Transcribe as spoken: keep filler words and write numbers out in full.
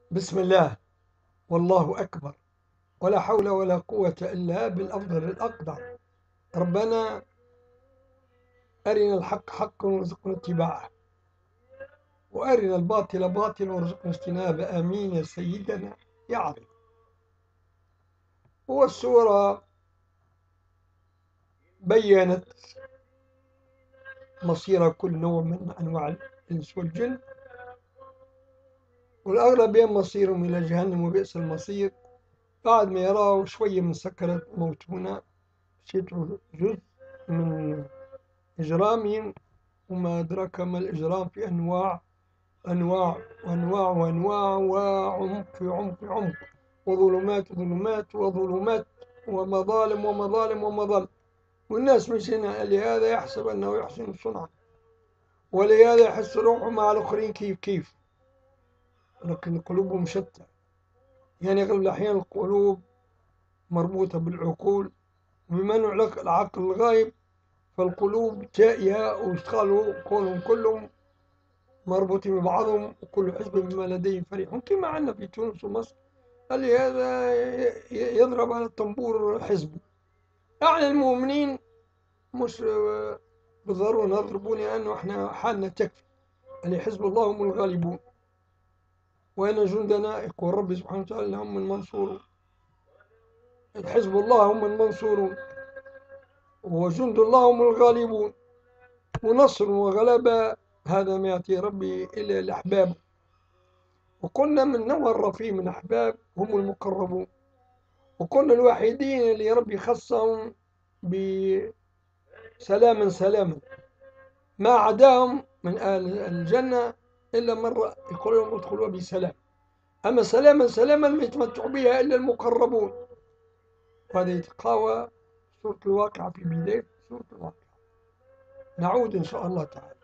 بسم الله، والله أكبر، ولا حول ولا قوة إلا بالأفضل الأقدر. ربنا أرنا الحق حقا وارزقنا اتباعه، وأرنا الباطل باطلا وارزقنا اجتنابه. آمين يا سيدنا يا عظيم. والسورة بيّنت مصير كل نوع من أنواع الإنس والجن، والأغلب بين مصيرهم إلى جهنم وبئس المصير. بعد ما يروا شوية من سكرة موتونا شيء جزء من إجرامهم، وما أدراك ما الإجرام في أنواع أنواع وأنواع وأنواع وعمق في عمق في عمق، وظلمات ظلمات وظلمات، ومظالم ومظالم ومظالم. والناس مش هنا، لهذا يحسب أنه يحسن صنعا، ولهذا يحس روحه مع الآخرين كيف كيف، لكن قلوبهم شتى. يعني أغلب الأحيان القلوب مربوطة بالعقول، وبما أنه العقل الغايب فالقلوب تائهة، ويشتغلوا كونهم كلهم مربوطين ببعضهم، وكل حزب بما لديهم فرحون، كما عندنا في تونس ومصر. اللي هذا يضرب على الطنبور حزبي. يعني المؤمنين مش بالضرورة نضربون، لأنه احنا حالنا تكفي. اللي حزب الله هم الغالبون، وأن جندنا يقول ربي سبحانه وتعالى هم المنصورون. حزب الله هم المنصورون، وجند الله هم الغالبون. ونصر وغلبة هذا ما يعطي ربي إلا الأحباب. وقلنا من نوع الرفيع من أحباب هم المقربون، وكنا الوحيدين اللي ربي خصهم بسلاما سلاما، ما عداهم من أهل الجنة إلا مرة يقول لهم ادخلوا بسلام. أما سلاما سلاما ما يتمتع بها إلا المقربون. وهذا يتقاوى سورة الواقعة في بداية سورة الواقعة. نعود إن شاء الله تعالى.